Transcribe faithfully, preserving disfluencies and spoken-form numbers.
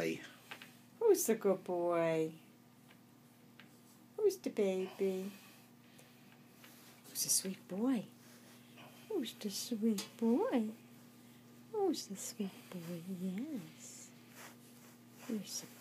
boy? Who's the good boy? Who's the baby? Who's the sweet boy? Who's the sweet boy? Who's the sweet boy? Yes. Who's the